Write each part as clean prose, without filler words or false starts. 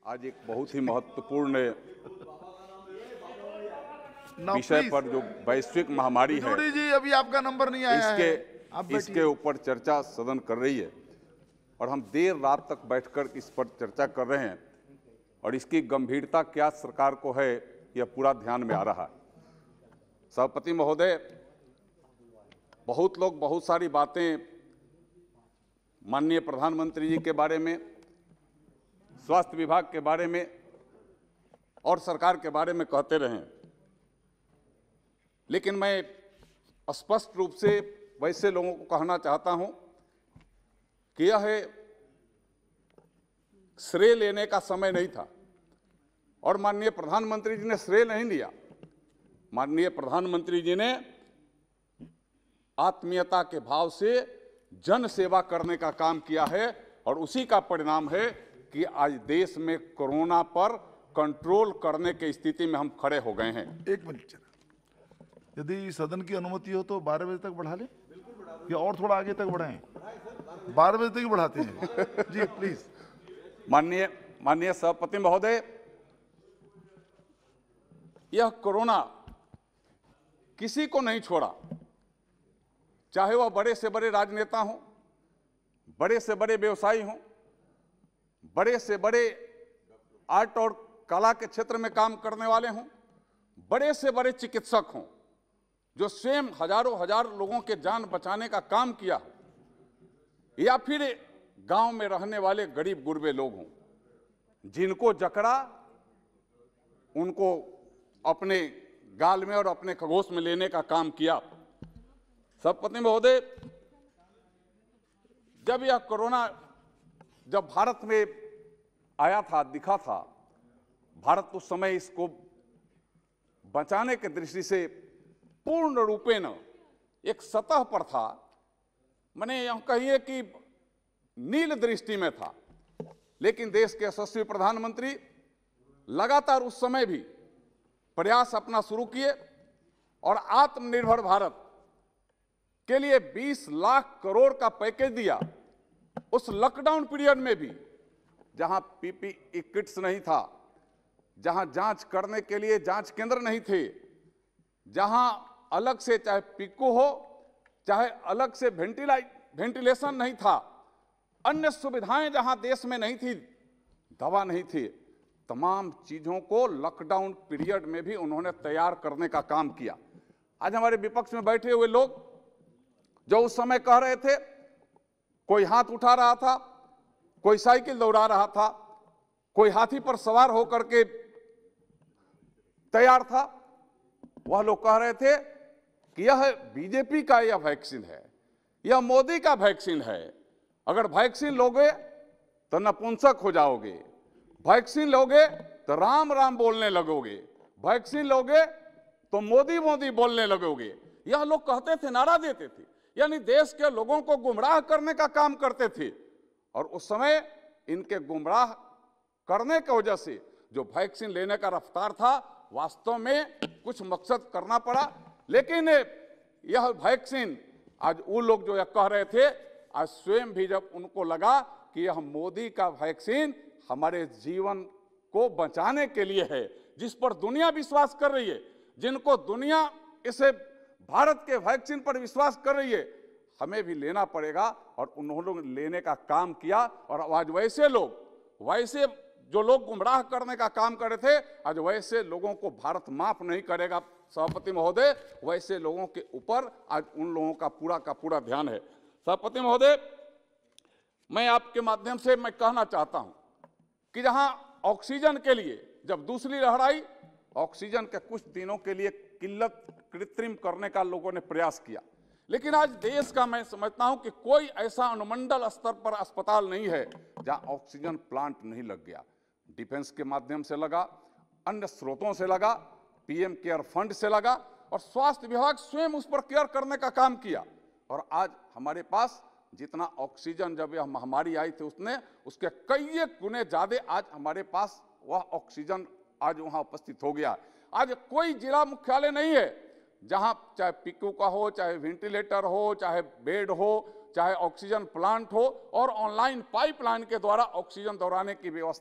आज एक बहुत ही महत्वपूर्ण विषय पर जो वैश्विक महामारी है, जोड़ी जी अभी आपका नंबर नहीं आया है, आप इसके ऊपर चर्चा सदन कर रही है और हम देर रात तक बैठकर इस पर चर्चा कर रहे हैं और इसकी गंभीरता क्या सरकार को है यह पूरा ध्यान में आ रहा है। सभापति महोदय, बहुत लोग बहुत सारी बातें माननीय प्रधानमंत्री जी के बारे में, स्वास्थ्य विभाग के बारे में और सरकार के बारे में कहते रहे, लेकिन मैं स्पष्ट रूप से वैसे लोगों को कहना चाहता हूं कि यह श्रेय लेने का समय नहीं था और माननीय प्रधानमंत्री जी ने श्रेय नहीं लिया। माननीय प्रधानमंत्री जी ने आत्मीयता के भाव से जन सेवा करने का काम किया है और उसी का परिणाम है कि आज देश में कोरोना पर कंट्रोल करने की स्थिति में हम खड़े हो गए हैं। एक मिनट, यदि सदन की अनुमति हो तो 12 बजे तक बढ़ा लें या और थोड़ा आगे तक बढ़ाएं? 12 बजे तक ही बढ़ाते हैं जी, प्लीज। माननीय सभापति महोदय, यह कोरोना किसी को नहीं छोड़ा, चाहे वह बड़े से बड़े राजनेता हों, बड़े से बड़े व्यवसायी हों, बड़े से बड़े आर्ट और कला के क्षेत्र में काम करने वाले हों, बड़े से बड़े चिकित्सक हों जो स्वयं हजारों हजार लोगों के जान बचाने का काम किया, या फिर गांव में रहने वाले गरीब गुरबे लोग हों, जिनको जकड़ा उनको अपने गाल में और अपने खगोश में लेने का काम किया। सभापति महोदय, जब यह कोरोना जब भारत में आया था, दिखा था, भारत उस समय इसको बचाने की दृष्टि से पूर्ण रूपेण एक सतह पर था, मैंने यह कहिए कि नील दृष्टि में था, लेकिन देश के यशस्वी प्रधानमंत्री लगातार उस समय भी प्रयास अपना शुरू किए और आत्मनिर्भर भारत के लिए 20 लाख करोड़ का पैकेज दिया। उस लॉकडाउन पीरियड में भी जहां पीपीई किट्स नहीं था, जहां जांच करने के लिए जांच केंद्र नहीं थे, जहां अलग से चाहे पिको हो, चाहे अलग से वेंटिलेशन नहीं था, अन्य सुविधाएं जहां देश में नहीं थी, दवा नहीं थी, तमाम चीजों को लॉकडाउन पीरियड में भी उन्होंने तैयार करने का काम किया। आज हमारे विपक्ष में बैठे हुए लोग जो उस समय कह रहे थे, कोई हाथ उठा रहा था, कोई साइकिल दौड़ा रहा था, कोई हाथी पर सवार होकर के तैयार था, वह लोग कह रहे थे कि यह बीजेपी का यह वैक्सीन है, यह मोदी का वैक्सीन है, अगर वैक्सीन लोगे तो नपुंसक हो जाओगे, वैक्सीन लोगे तो राम राम बोलने लगोगे, वैक्सीन लोगे तो मोदी मोदी बोलने लगोगे। यह लोग कहते थे, नारा देते थे, यानी देश के लोगों को गुमराह करने का काम करते थे। और उस समय इनके गुमराह करने की वजह से जो वैक्सीन लेने का रफ्तार था, वास्तव में कुछ मकसद करना पड़ा। लेकिन यह वैक्सीन आज वो लोग जो यह कह रहे थे, आज स्वयं भी जब उनको लगा कि यह मोदी का वैक्सीन हमारे जीवन को बचाने के लिए है, जिस पर दुनिया विश्वास कर रही है, जिनको दुनिया इसे भारत के वैक्सीन पर विश्वास कर रही है, हमें भी लेना पड़ेगा। और उन्होंने लेने का काम किया और आज वैसे जो लोग गुमराह करने का काम कर रहे थे, आज वैसे लोगों को भारत माफ नहीं करेगा। सभापति महोदय, वैसे लोगों के ऊपर आज उन लोगों का पूरा ध्यान है। सभापति महोदय, मैं आपके माध्यम से मैं कहना चाहता हूं कि जहां ऑक्सीजन के लिए जब दूसरी लहर आई, ऑक्सीजन के कुछ दिनों के लिए किल्लत कृत्रिम करने का लोगों ने प्रयास किया, लेकिन आज देश का मैं समझता हूं कि कोई ऐसा अनुमंडल स्तर पर अस्पताल नहीं है जहां ऑक्सीजन प्लांट नहीं लग गया। डिफेंस के माध्यम से लगा, अन्य स्रोतों से लगा, पीएम केयर फंड से लगा और स्वास्थ्य विभाग स्वयं उस पर केयर करने का काम किया। और आज हमारे पास जितना ऑक्सीजन जब यह महामारी आई थी उसके कई गुने ज्यादा आज हमारे पास वह ऑक्सीजन आज वहां उपस्थित हो गया। आज कोई जिला मुख्यालय नहीं है जहां चाहे पीकू का हो, चाहे वेंटिलेटर हो, चाहे बेड हो, चाहे ऑक्सीजन प्लांट हो और ऑनलाइन पाइपलाइन के द्वारा ऑक्सीजन दौड़ाने की व्यवस्था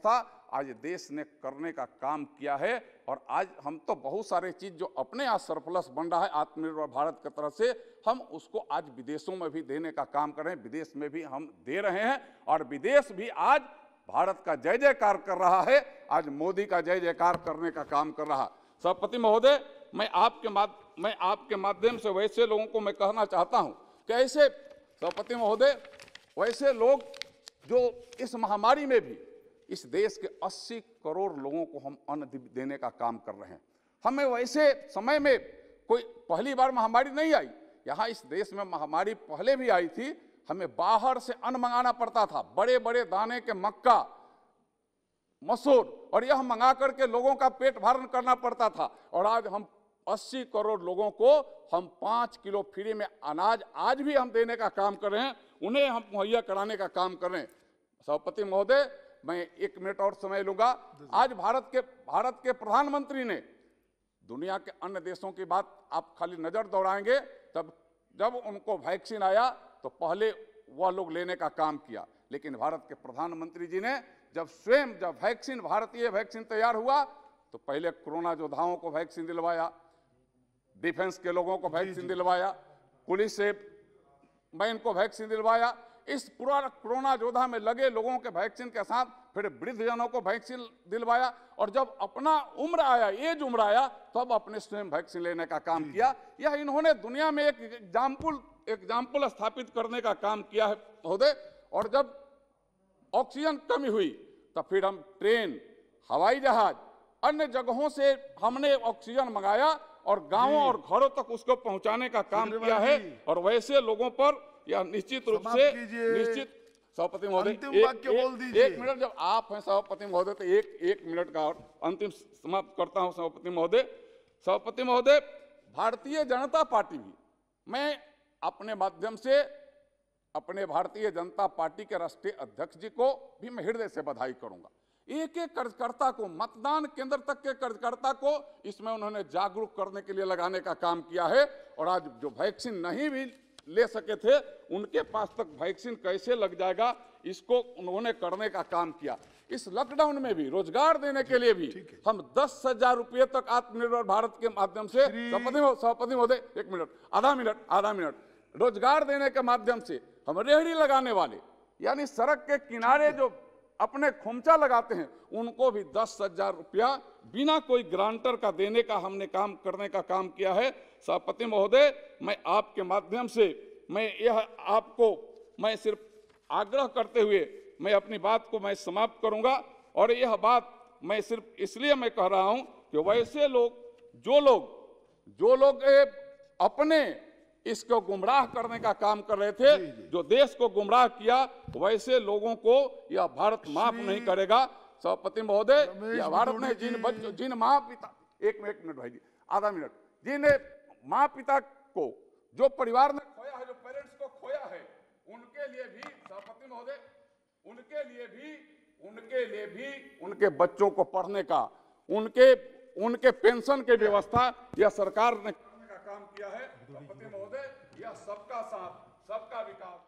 आज देश ने करने का काम किया है। और आज हम तो बहुत सारे चीज जो अपने यहाँ सरप्लस बन रहा है आत्मनिर्भर भारत की तरफ से, हम उसको आज विदेशों में भी देने का काम कर रहे हैं, विदेश में भी हम दे रहे हैं और विदेश भी आज भारत का जय जयकार कर रहा है, आज मोदी का जय जयकार करने का काम कर रहा। सभापति महोदय, मैं आपके माध्यम से वैसे लोगों को मैं कहना चाहता हूं कि ऐसे सभापति महोदय, वैसे लोग जो इस महामारी में भी इस देश के 80 करोड़ लोगों को हम अन्न देने का काम कर रहे हैं। हमें वैसे समय में कोई पहली बार महामारी नहीं आई, यहाँ इस देश में महामारी पहले भी आई थी, हमें बाहर से अन्न मंगाना पड़ता था, बड़े बड़े दाने के मक्का, मसूर, और यह मंगा करके लोगों का पेट भरण करना पड़ता था। और आज हम 80 करोड़ लोगों को हम 5 किलो फ्री में अनाज आज भी हम देने का काम कर रहे हैं, उन्हें हम मुहैया कराने का काम कर रहे हैं। सभापति महोदय, मैं 1 मिनट और समय लूंगा। आज भारत के प्रधानमंत्री ने दुनिया के अन्य देशों की बात आप खाली नजर दौड़ाएंगे, तब जब उनको वैक्सीन आया तो पहले वह लोग लेने का काम किया, लेकिन भारत के प्रधानमंत्री जी ने जब वैक्सीन, भारतीय वैक्सीन तैयार हुआ तो पहले कोरोना योद्धाओं को वैक्सीन दिलवाया, डिफेंस के लोगों को वैक्सीन दिलवाया, पुलिस से मैन को वैक्सीन दिलवाया, इस पूरा कोरोना योद्धा में लगे लोगों के वैक्सीन के साथ फिर वृद्धजनों को वैक्सीन दिलवाया, और जब अपना उम्र आया, एज उम्र आया, तब अपने स्वयं वैक्सीन लेने का काम किया। यह इन्होंने दुनिया में एक एग्जाम्पल स्थापित करने का काम किया है महोदय। और जब ऑक्सीजन कमी हुई तब फिर हम ट्रेन, हवाई जहाज, अन्य जगहों से हमने ऑक्सीजन मंगाया और गांवों और घरों तक उसको पहुंचाने का काम किया है। और वैसे लोगों पर यह निश्चित रूप से सभापति महोदय, एक मिनट, जब आप हैं सभापति महोदय तो एक मिनट का और अंतिम समाप्त करता हूं सभापति महोदय। सभापति महोदय, भारतीय जनता पार्टी भी, मैं अपने माध्यम से अपने भारतीय जनता पार्टी के राष्ट्रीय अध्यक्ष जी को भी मैं हृदय से बधाई करूंगा। एक एक कार्यकर्ता को, मतदान केंद्र तक के कार्यकर्ता को इसमें उन्होंने जागरूक करने के लिए लगाने का काम किया है। और आज जो वैक्सीन नहीं भी ले सके थे, उनके पास तक वैक्सीन कैसे लग जाएगा, इसको उन्होंने करने का काम किया। इस लॉकडाउन में भी रोजगार देने के लिए भी हम 10,000 रुपये तक आत्मनिर्भर भारत के माध्यम से, सभापति महोदय 1 मिनट, आधा मिनट, रोजगार देने के माध्यम से हम रेहड़ी लगाने वाले, यानी सड़क के किनारे जो अपने खोमचा लगाते हैं, उनको भी 10,000 रुपया बिना कोई ग्रांटर का देने का हमने काम करने का काम किया है। सभापति महोदय, मैं आपके माध्यम से मैं सिर्फ आग्रह करते हुए मैं अपनी बात को मैं समाप्त करूंगा। और यह बात मैं सिर्फ इसलिए मैं कह रहा हूं कि वैसे लोग जो लोग अपने इसको गुमराह करने का काम कर रहे थे, जो देश को गुमराह किया, वैसे लोगों को यह भारत माफ नहीं करेगा। सभापति महोदय, यह भारत ने जिन माँ पिता, एक मिनट भाई जी, आधा मिनट, जिन माँ पिता को, जो परिवार ने खोया है, जो पेरेंट्स को खोया है, उनके लिए भी सभापति महोदय, उनके लिए भी उनके बच्चों को पढ़ने का, उनके पेंशन के व्यवस्था यह सरकार ने काम किया है। सभापति महोदय, यह सबका साथ, सबका विकास।